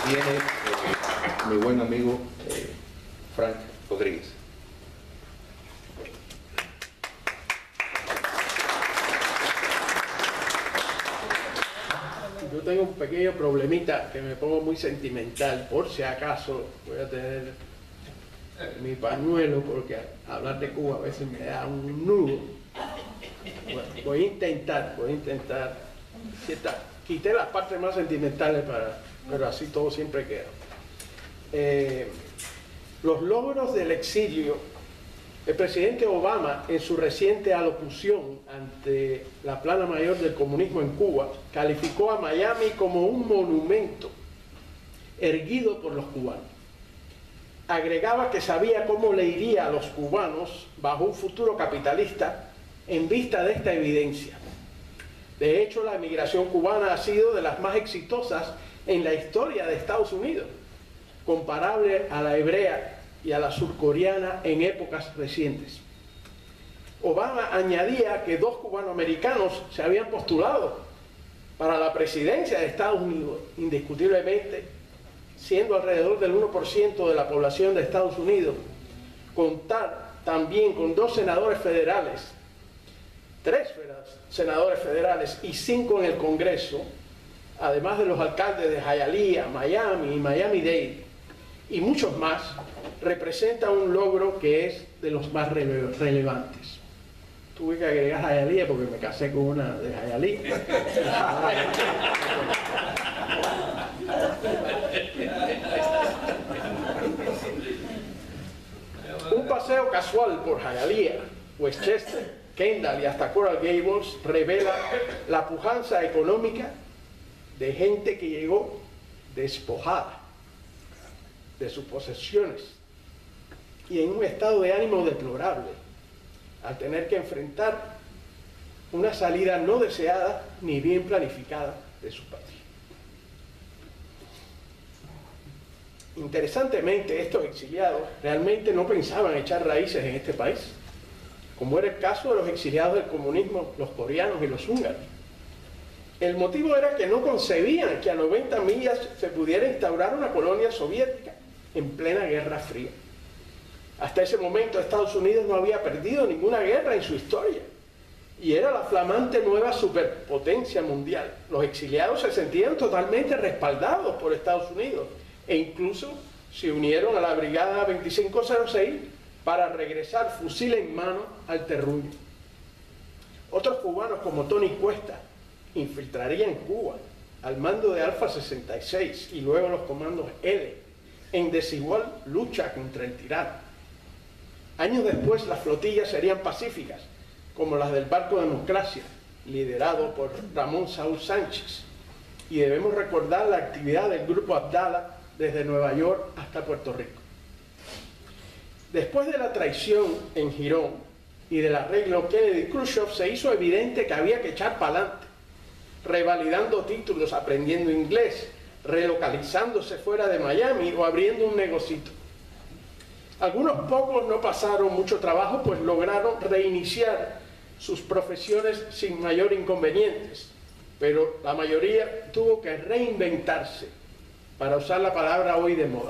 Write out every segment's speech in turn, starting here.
viene mi buen amigo Frank Rodríguez. Yo tengo un pequeño problemita que me pongo muy sentimental, por si acaso voy a tener mi pañuelo, porque hablar de Cuba a veces me da un nudo. Bueno, voy a intentar, quité las partes más sentimentales, pero así todo siempre queda. Los logros del exilio. El presidente Obama, en su reciente alocución ante la plana mayor del comunismo en Cuba, calificó a Miami como un monumento erguido por los cubanos. Agregaba que sabía cómo le iría a los cubanos bajo un futuro capitalista en vista de esta evidencia. De hecho, la emigración cubana ha sido de las más exitosas en la historia de Estados Unidos, comparable a la hebrea y a la surcoreana en épocas recientes. Obama añadía que 2 cubanoamericanos se habían postulado para la presidencia de Estados Unidos, indiscutiblemente, siendo alrededor del 1% de la población de Estados Unidos. Contar también con 2 senadores federales, 3 senadores federales y 5 en el Congreso, además de los alcaldes de Hialeah, Miami y Miami-Dade, y muchos más, representa un logro que es de los más relevantes. Tuve que agregar Hialeah porque me casé con una de Hialeah. Un paseo casual por Hialeah, Westchester, Kendall y hasta Coral Gables revela la pujanza económica de gente que llegó despojada de sus posesiones y en un estado de ánimo deplorable, al tener que enfrentar una salida no deseada ni bien planificada de su patria. Interesantemente, estos exiliados realmente no pensaban echar raíces en este país, como era el caso de los exiliados del comunismo, los coreanos y los húngaros. El motivo era que no concebían que a 90 millas se pudiera instaurar una colonia soviética en plena Guerra Fría. Hasta ese momento Estados Unidos no había perdido ninguna guerra en su historia y era la flamante nueva superpotencia mundial. Los exiliados se sentían totalmente respaldados por Estados Unidos e incluso se unieron a la Brigada 2506 para regresar fusil en mano al terruño. Otros cubanos como Tony Cuesta infiltrarían Cuba al mando de Alfa 66 y luego los comandos L en desigual lucha contra el tirano. Años después las flotillas serían pacíficas, como las del barco Democracia, liderado por Ramón Saúl Sánchez, y debemos recordar la actividad del grupo Abdala desde Nueva York hasta Puerto Rico. Después de la traición en Girón y del arreglo Kennedy-Khrushchev, se hizo evidente que había que echar para adelante, revalidando títulos, aprendiendo inglés, relocalizándose fuera de Miami o abriendo un negocito. Algunos pocos no pasaron mucho trabajo, pues lograron reiniciar sus profesiones sin mayor inconvenientes, pero la mayoría tuvo que reinventarse, para usar la palabra hoy de moda.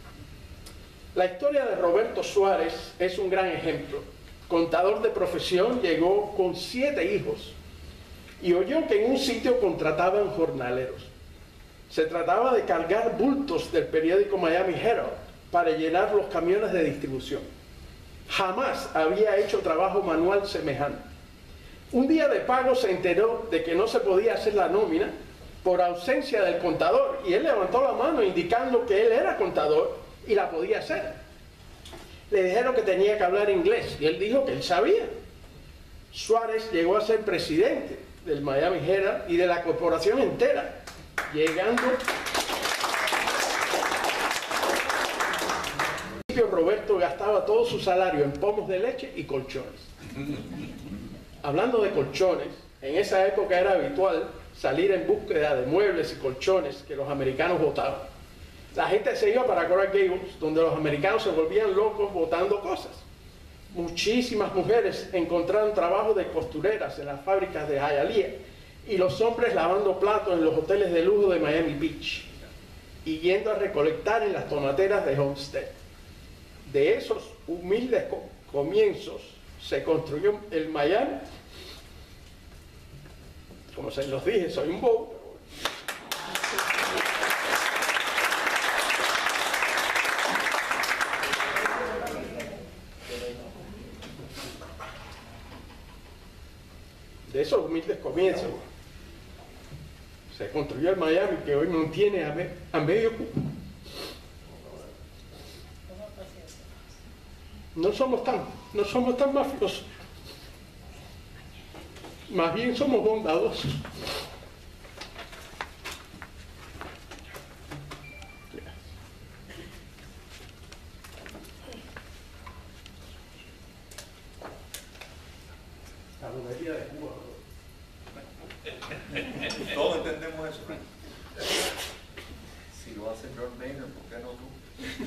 La historia de Roberto Suárez es un gran ejemplo. Contador de profesión, llegó con 7 hijos y oyó que en un sitio contrataban jornaleros. Se trataba de cargar bultos del periódico Miami Herald para llenar los camiones de distribución. Jamás había hecho trabajo manual semejante. Un día de pago se enteró de que no se podía hacer la nómina por ausencia del contador y él levantó la mano indicando que él era contador y la podía hacer. Le dijeron que tenía que hablar inglés y él dijo que él sabía. Suárez llegó a ser presidente del Miami Herald y de la corporación entera, llegando... Roberto gastaba todo su salario en pomos de leche y colchones. Hablando de colchones, en esa época era habitual salir en búsqueda de muebles y colchones que los americanos botaban. La gente se iba para Coral Gables, donde los americanos se volvían locos botando cosas. Muchísimas mujeres encontraron trabajo de costureras en las fábricas de Hialeah y los hombres lavando platos en los hoteles de lujo de Miami Beach. y yendo a recolectar en las tomateras de Homestead. De esos humildes comienzos se construyó el Miami. Como se los dije, soy un bobo. De esos humildes comienzos se construyó el Miami que hoy mantiene a medio Cuba. No somos tan mafiosos, más bien somos bondadosos. La monarquía de Cuba. Todos entendemos eso, Frank. Si lo hace John Boehner, ¿por qué no tú?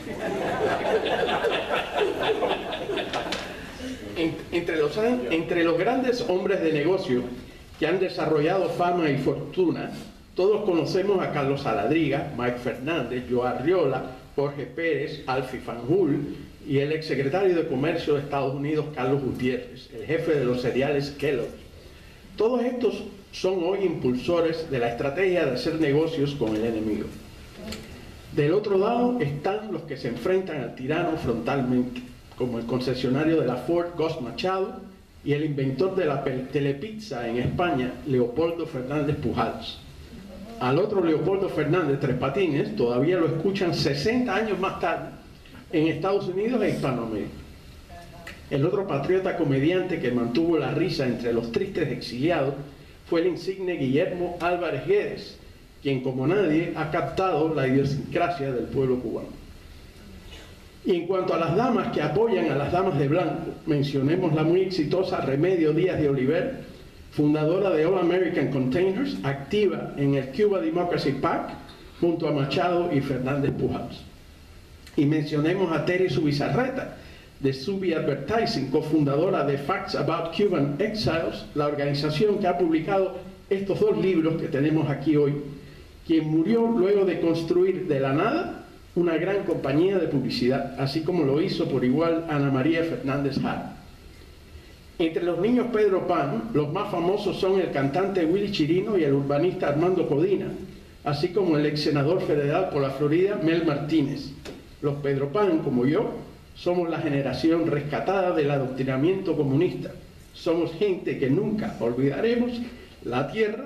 Entre los grandes hombres de negocio que han desarrollado fama y fortuna, todos conocemos a Carlos Saladriga, Mike Fernández, Joe Arriola, Jorge Pérez, Alfie Fanjul y el exsecretario de Comercio de Estados Unidos, Carlos Gutiérrez, el jefe de los cereales Kellogg. Todos estos son hoy impulsores de la estrategia de hacer negocios con el enemigo. Del otro lado están los que se enfrentan al tirano frontalmente, como el concesionario de la Ford, Gus Machado, y el inventor de la telepizza en España, Leopoldo Fernández Pujals. Al otro Leopoldo Fernández Tres Patines todavía lo escuchan 60 años más tarde en Estados Unidos e Hispanoamérica. El otro patriota comediante que mantuvo la risa entre los tristes exiliados fue el insigne Guillermo Álvarez Guedes, quien como nadie ha captado la idiosincrasia del pueblo cubano. Y en cuanto a las damas que apoyan a las damas de blanco, mencionemos la muy exitosa Remedio Díaz de Oliver, fundadora de All American Containers, activa en el Cuba Democracy PAC, junto a Machado y Fernández Pujals. Y mencionemos a Terry Zubizarreta, de Subi Advertising, cofundadora de Facts About Cuban Exiles, la organización que ha publicado estos dos libros que tenemos aquí hoy, quien murió luego de construir de la nada una gran compañía de publicidad, así como lo hizo por igual Ana María Fernández Jara. Entre los niños Pedro Pan, los más famosos son el cantante Willy Chirino y el urbanista Armando Codina, así como el ex senador federal por la Florida, Mel Martínez. Los Pedro Pan, como yo, somos la generación rescatada del adoctrinamiento comunista. Somos gente que nunca olvidaremos la tierra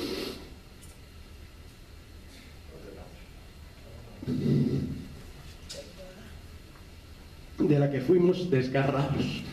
de la que fuimos desgarrados.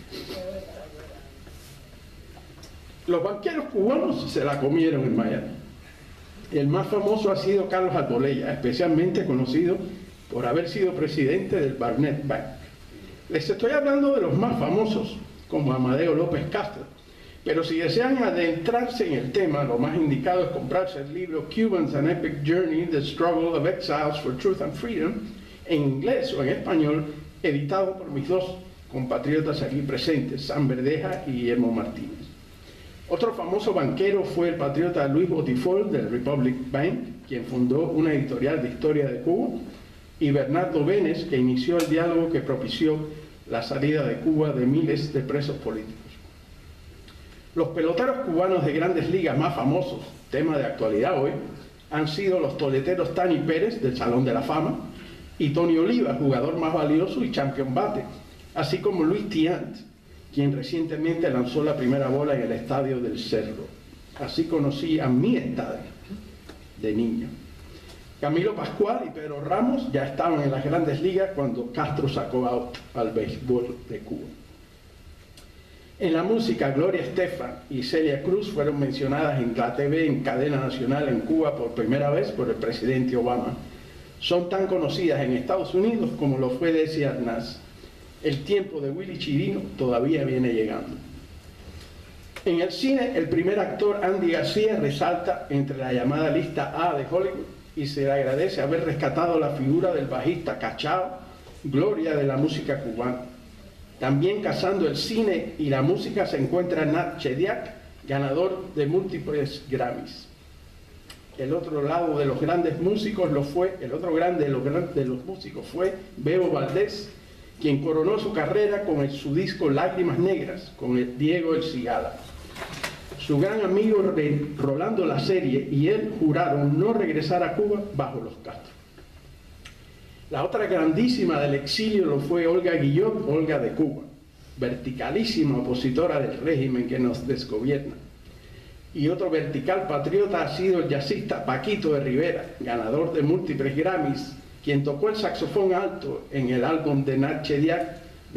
Los banqueros cubanos se la comieron en Miami. El más famoso ha sido Carlos Albolea, especialmente conocido por haber sido presidente del Barnett Bank. Les estoy hablando de los más famosos, como Amadeo López Castro, pero si desean adentrarse en el tema, lo más indicado es comprarse el libro Cubans: An Epic Journey, The Struggle of Exiles for Truth and Freedom, en inglés o en español, editado por mis dos compatriotas aquí presentes, Sam Verdeja y Guillermo Martínez. Otro famoso banquero fue el patriota Luis Botifol del Republic Bank, quien fundó una editorial de historia de Cuba, y Bernardo Benes, que inició el diálogo que propició la salida de Cuba de miles de presos políticos. Los peloteros cubanos de grandes ligas más famosos, tema de actualidad hoy, han sido los toleteros Tani Pérez, del Salón de la Fama, y Tony Oliva, jugador más valioso y champion bate, así como Luis Tiant, quien recientemente lanzó la primera bola en el estadio del Cerro. Así conocí a mi estadio de niño. Camilo Pascual y Pedro Ramos ya estaban en las grandes ligas cuando Castro sacó out al béisbol de Cuba. En la música, Gloria Estefan y Celia Cruz fueron mencionadas en la TV en cadena nacional en Cuba por primera vez por el presidente Obama. Son tan conocidas en Estados Unidos como lo fue Desi Arnaz. El tiempo de Willy Chirino todavía viene llegando. En el cine, el primer actor Andy García resalta entre la llamada lista A de Hollywood y se le agradece haber rescatado la figura del bajista Cachao, gloria de la música cubana. También casando el cine y la música se encuentra Nat Chediak, ganador de múltiples Grammys. El otro lado de los grandes músicos el otro grande de los músicos fue Bebo Valdés, quien coronó su carrera con su disco Lágrimas Negras, con el Diego El Cigala. Su gran amigo Rolando La Serie y él juraron no regresar a Cuba bajo los Castro. La otra grandísima del exilio lo fue Olga Guillot, Olga de Cuba, verticalísima opositora del régimen que nos desgobierna. Y otro vertical patriota ha sido el jazzista Paquito de Rivera, ganador de múltiples Grammys, quien tocó el saxofón alto en el álbum de Nat Chediak,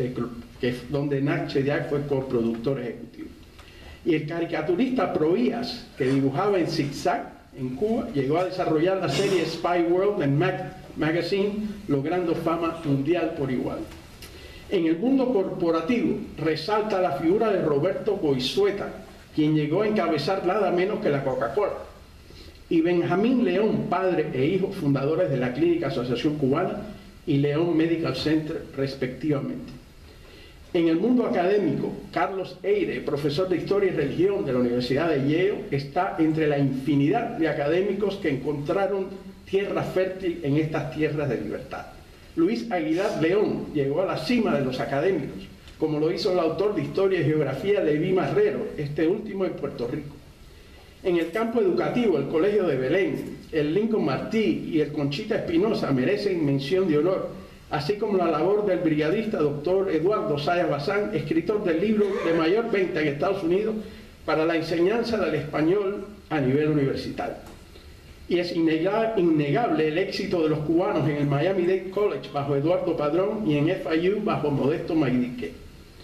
donde Nat Chediak fue coproductor ejecutivo. Y el caricaturista Proías, que dibujaba en zigzag en Cuba, llegó a desarrollar la serie Spy World en Magazine, logrando fama mundial por igual. En el mundo corporativo resalta la figura de Roberto Goizueta, quien llegó a encabezar nada menos que la Coca-Cola, y Benjamín León, padre e hijo fundadores de la Clínica Asociación Cubana y León Medical Center, respectivamente. En el mundo académico, Carlos Eire, profesor de Historia y Religión de la Universidad de Yale, está entre la infinidad de académicos que encontraron tierra fértil en estas tierras de libertad. Luis Aguilar León llegó a la cima de los académicos, como lo hizo el autor de Historia y Geografía Leví Marrero, este último en Puerto Rico. En el campo educativo, el Colegio de Belén, el Lincoln Martí y el Conchita Espinosa merecen mención de honor, así como la labor del brigadista doctor Eduardo Sayas Bazán, escritor del libro de mayor venta en Estados Unidos para la enseñanza del español a nivel universitario. Y es innegable el éxito de los cubanos en el Miami-Dade College bajo Eduardo Padrón y en FIU bajo Modesto Maidique.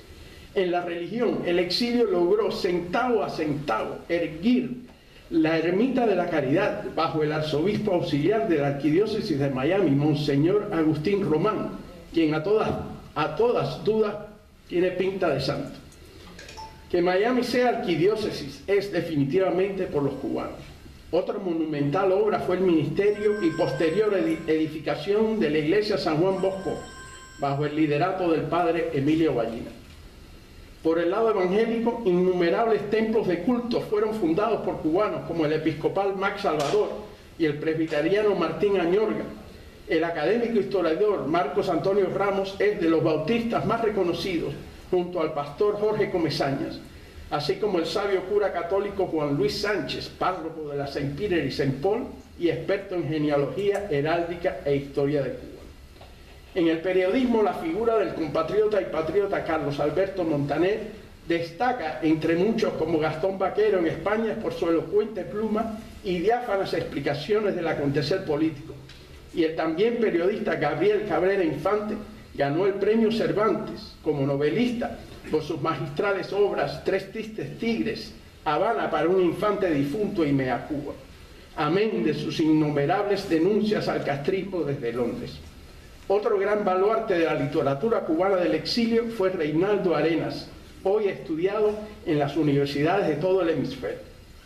En la religión, el exilio logró centavo a centavo erguir la Ermita de la Caridad bajo el arzobispo auxiliar de la Arquidiócesis de Miami, Monseñor Agustín Román, quien a todas dudas tiene pinta de santo. Que Miami sea arquidiócesis es definitivamente por los cubanos. Otra monumental obra fue el ministerio y posterior edificación de la iglesia San Juan Bosco, bajo el liderato del padre Emilio Ballina. Por el lado evangélico, innumerables templos de culto fueron fundados por cubanos, como el episcopal Max Salvador y el presbiteriano Martín Añorga. El académico historiador Marcos Antonio Ramos es de los bautistas más reconocidos, junto al pastor Jorge Comesañas, así como el sabio cura católico Juan Luis Sánchez, párroco de la Saint Peter y Saint Paul y experto en genealogía, heráldica e historia de Cuba. En el periodismo, la figura del compatriota y patriota Carlos Alberto Montaner destaca entre muchos como Gastón Vaquero en España por su elocuente pluma y diáfanas explicaciones del acontecer político. Y el también periodista Gabriel Cabrera Infante ganó el premio Cervantes como novelista por sus magistrales obras Tres Tristes Tigres, Habana para un infante difunto y Mea Cuba, amén de sus innumerables denuncias al castrismo desde Londres. Otro gran baluarte de la literatura cubana del exilio fue Reinaldo Arenas, hoy estudiado en las universidades de todo el hemisferio.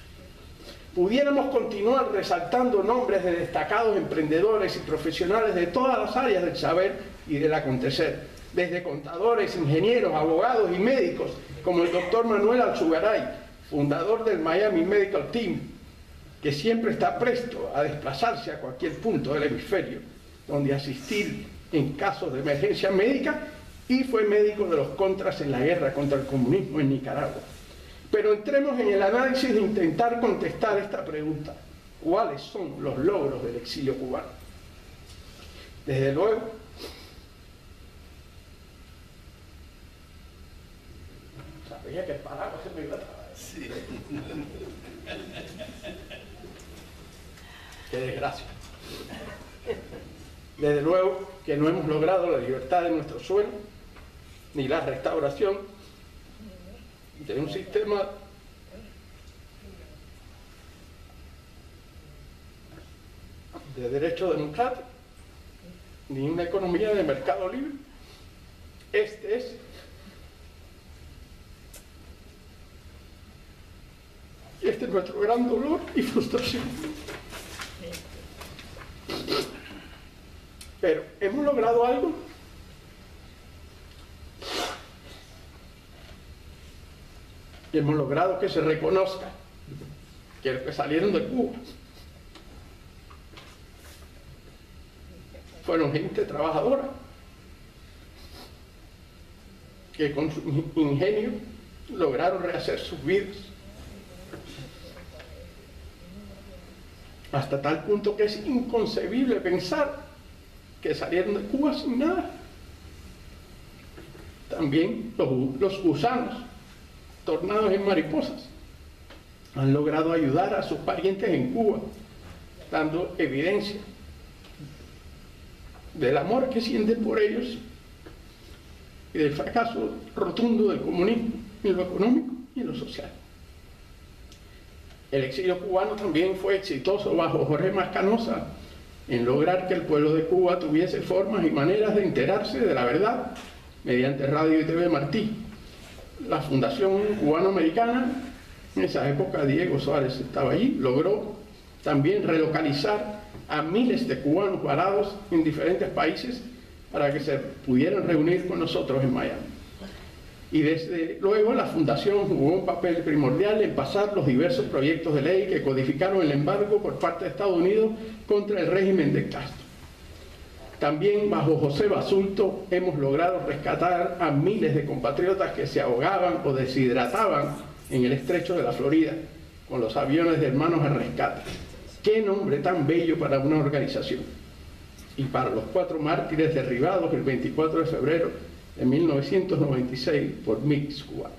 Pudiéramos continuar resaltando nombres de destacados emprendedores y profesionales de todas las áreas del saber y del acontecer, desde contadores, ingenieros, abogados y médicos, como el doctor Manuel Alzugaray, fundador del Miami Medical Team, que siempre está presto a desplazarse a cualquier punto del hemisferio, donde asistir en casos de emergencia médica, y fue médico de los contras en la guerra contra el comunismo en Nicaragua. Pero entremos en el análisis de intentar contestar esta pregunta: ¿cuáles son los logros del exilio cubano? Desde luego, sabía que el paraguas se me iba a traer. Sí. Qué desgracia. Desde luego que no hemos logrado la libertad de nuestro suelo, ni la restauración de un sistema de derecho democrático, ni una economía de mercado libre. Este es nuestro gran dolor y frustración. Pero, ¿hemos logrado algo? Hemos logrado que se reconozca que los que salieron de Cuba fueron gente trabajadora, que con su ingenio lograron rehacer sus vidas. Hasta tal punto que es inconcebible pensar que salieron de Cuba sin nada. También los gusanos, tornados en mariposas, han logrado ayudar a sus parientes en Cuba, dando evidencia del amor que sienten por ellos y del fracaso rotundo del comunismo en lo económico y en lo social. El exilio cubano también fue exitoso bajo Jorge Mascanosa en lograr que el pueblo de Cuba tuviese formas y maneras de enterarse de la verdad mediante Radio y TV Martí. La Fundación Cubano-Americana, en esa época Diego Suárez estaba allí, logró también relocalizar a miles de cubanos varados en diferentes países para que se pudieran reunir con nosotros en Miami. Y desde luego la Fundación jugó un papel primordial en pasar los diversos proyectos de ley que codificaron el embargo por parte de Estados Unidos contra el régimen de Castro. También bajo José Basulto hemos logrado rescatar a miles de compatriotas que se ahogaban o deshidrataban en el estrecho de la Florida con los aviones de Hermanos al Rescate. ¡Qué nombre tan bello para una organización! Y para los 4 mártires derribados el 24 de febrero de 1996 por MIGs cubanos.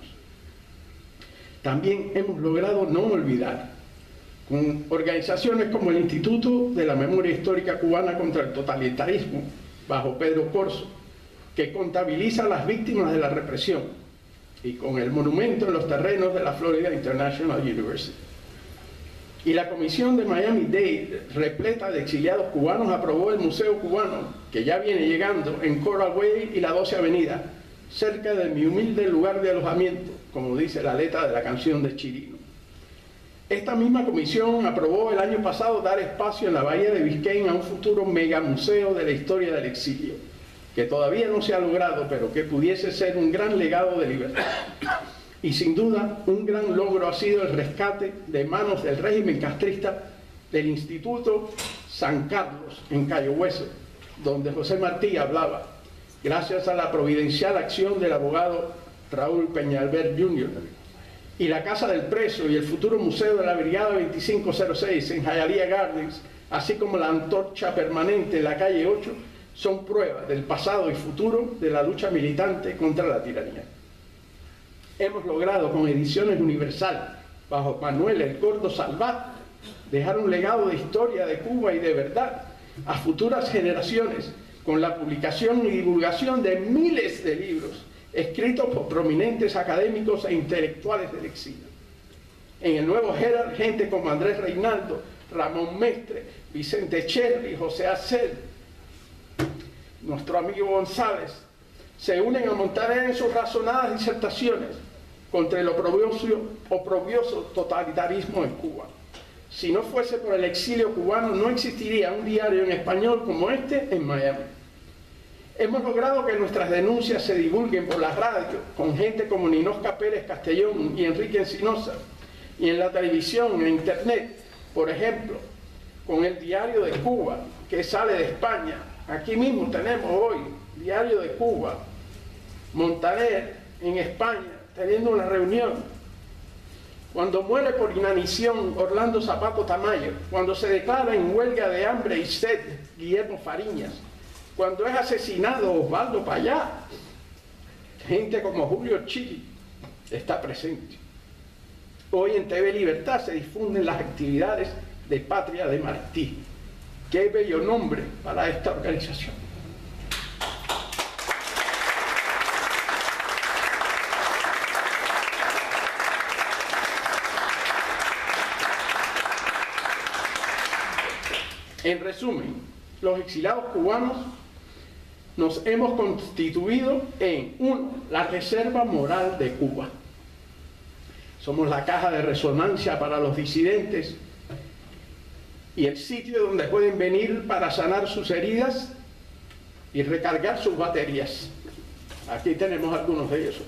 También hemos logrado no olvidar, con organizaciones como el Instituto de la Memoria Histórica Cubana contra el Totalitarismo, bajo Pedro Corzo, que contabiliza a las víctimas de la represión, y con el monumento en los terrenos de la Florida International University. Y la comisión de Miami-Dade, repleta de exiliados cubanos, aprobó el Museo Cubano, que ya viene llegando en Coral Way y la 12 Avenida, cerca de mi humilde lugar de alojamiento, como dice la letra de la canción de Chirino. Esta misma comisión aprobó el año pasado dar espacio en la Bahía de Biscayne a un futuro megamuseo de la historia del exilio, que todavía no se ha logrado, pero que pudiese ser un gran legado de libertad. Y sin duda, un gran logro ha sido el rescate de manos del régimen castrista del Instituto San Carlos, en Cayo Hueso, donde José Martí hablaba, gracias a la providencial acción del abogado Raúl Peñalver Jr. Y la Casa del Preso y el futuro Museo de la Brigada 2506 en Hialeah Gardens, así como la antorcha permanente en la calle 8, son pruebas del pasado y futuro de la lucha militante contra la tiranía. Hemos logrado con Ediciones Universal, bajo Manuel El Gordo Salvat, dejar un legado de historia de Cuba y de verdad a futuras generaciones, con la publicación y divulgación de miles de libros escritos por prominentes académicos e intelectuales del exilio. En el nuevo Herald, gente como Andrés Reinaldo, Ramón Mestre, Vicente Cherry, José Acel, nuestro amigo González, se unen a Montaner en sus razonadas disertaciones contra el oprobioso totalitarismo en Cuba. Si no fuese por el exilio cubano, no existiría un diario en español como este en Miami. Hemos logrado que nuestras denuncias se divulguen por la radio, con gente como Ninosca Pérez Castellón y Enrique Encinosa, y en la televisión, en internet, por ejemplo, con el Diario de Cuba, que sale de España. Aquí mismo tenemos hoy Diario de Cuba, Montaner en España, teniendo una reunión. Cuando muere por inanición Orlando Zapato Tamayo, cuando se declara en huelga de hambre y sed Guillermo Fariñas, cuando es asesinado Osvaldo Payá, gente como Julio Chili está presente. Hoy en TV Libertad se difunden las actividades de Patria de Martí. Qué bello nombre para esta organización. En resumen, los exiliados cubanos nos hemos constituido en 1. La reserva moral de Cuba. Somos la caja de resonancia para los disidentes y el sitio donde pueden venir para sanar sus heridas y recargar sus baterías. Aquí tenemos algunos de ellos.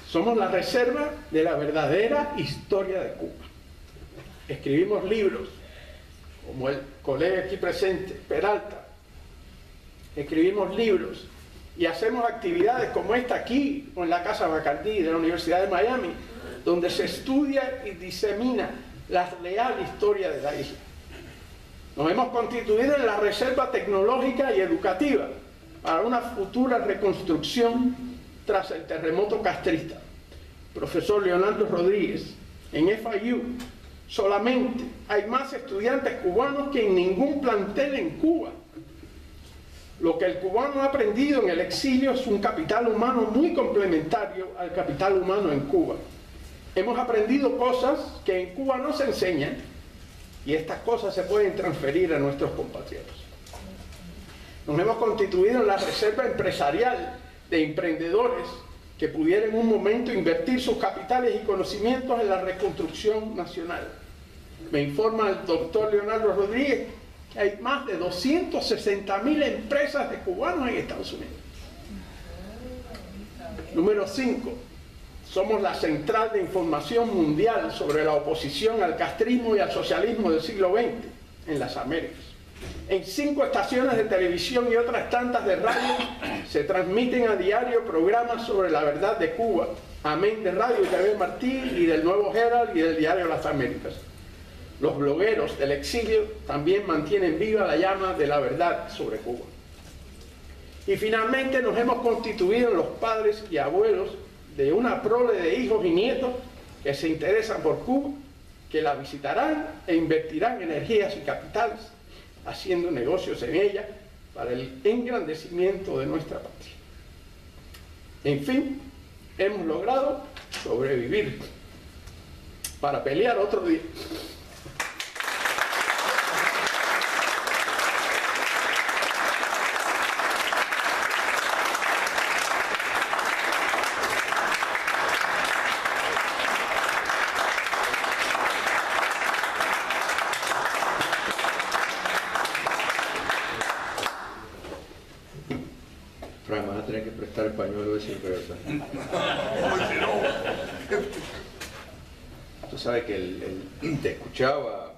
Somos la reserva de la verdadera historia de Cuba. Escribimos libros, como el colega aquí presente, Peralta. Escribimos libros y hacemos actividades como esta aquí, o en la Casa Bacardí de la Universidad de Miami, donde se estudia y disemina la real historia de la isla. Nos hemos constituido en la reserva tecnológica y educativa para una futura reconstrucción tras el terremoto castrista. Profesor Leonardo Rodríguez, en FIU solamente hay más estudiantes cubanos que en ningún plantel en Cuba. Lo que el cubano ha aprendido en el exilio es un capital humano muy complementario al capital humano en Cuba. Hemos aprendido cosas que en Cuba no se enseñan y estas cosas se pueden transferir a nuestros compatriotas. Nos hemos constituido en la reserva empresarial de emprendedores que pudieran en un momento invertir sus capitales y conocimientos en la reconstrucción nacional. Me informa el doctor Leonardo Rodríguez que hay más de 260.000 empresas de cubanos en Estados Unidos. Número 5. Somos la central de información mundial sobre la oposición al castrismo y al socialismo del siglo XX en las Américas. En 5 estaciones de televisión y otras tantas de radio se transmiten a diario programas sobre la verdad de Cuba, amén de Radio y TV Martí y del Nuevo Herald y del Diario Las Américas. Los blogueros del exilio también mantienen viva la llama de la verdad sobre Cuba. Y finalmente nos hemos constituido en los padres y abuelos de una prole de hijos y nietos que se interesan por Cuba, que la visitarán e invertirán energías y capitales haciendo negocios en ella para el engrandecimiento de nuestra patria. En fin, hemos logrado sobrevivir para pelear otro día. Fran, vas a tener que prestar el pañuelo de siempre, ¿verdad? Tú sabes que te escuchaba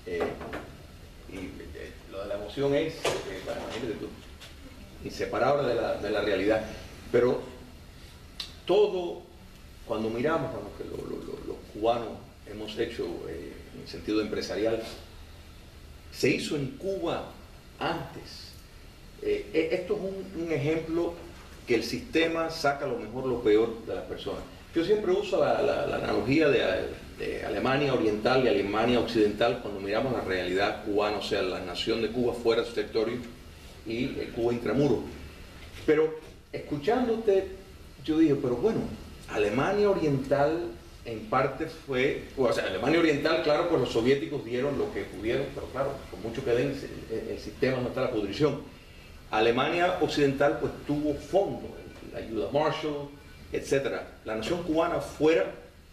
y lo de la emoción es, bueno, imagínate tú, inseparable de la realidad. Pero todo, cuando miramos a lo que los cubanos hemos hecho en el sentido empresarial, se hizo en Cuba antes. Esto es un ejemplo que el sistema saca lo mejor, lo peor de las personas. Yo siempre uso la analogía de Alemania Oriental y Alemania Occidental cuando miramos la realidad cubana, o sea, la nación de Cuba fuera de su territorio y Cuba intramuro. Pero escuchándote, yo dije, pero bueno, Alemania Oriental en parte fue, o sea, Alemania Oriental, claro, pues los soviéticos dieron lo que pudieron, pero claro, por mucho que den, el sistema no está a la pudrición. Alemania Occidental pues tuvo fondos, la ayuda Marshall, etc. La nación cubana fuera,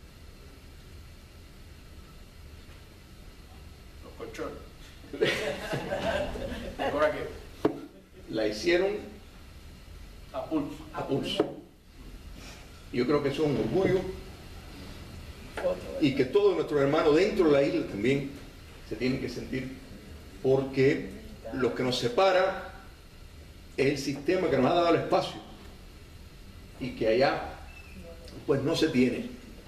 Los colchones. Ahora que la hicieron a pulso. a pulso. Yo creo que eso es un orgullo y que todos nuestros hermanos dentro de la isla también se tienen que sentir, porque lo que nos separa es el sistema que nos ha dado el espacio y que allá pues no se tiene,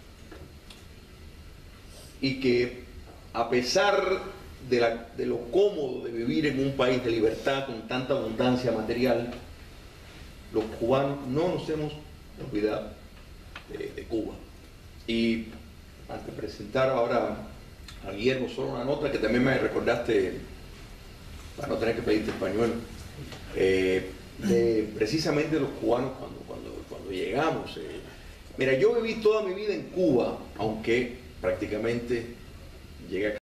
y que a pesar de lo cómodo de vivir en un país de libertad con tanta abundancia material, los cubanos no nos hemos olvidado de Cuba. Y antes de presentar ahora a Guillermo, solo una nota que también me recordaste para no tener que pedirte el pañuelo. Precisamente los cubanos cuando llegamos. Mira, yo viví toda mi vida en Cuba, aunque prácticamente llegué a